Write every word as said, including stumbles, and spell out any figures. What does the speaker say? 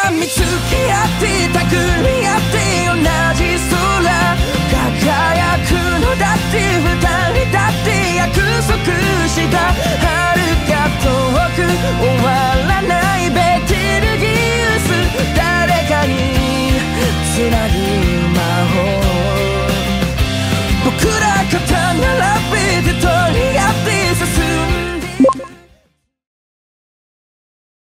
ら見つけ合ってたくり合って同じ空輝くのだって二人だって約束した遥か遠く終わらないベテルギウス誰かにつなぐ魔法僕ら肩並べて取り合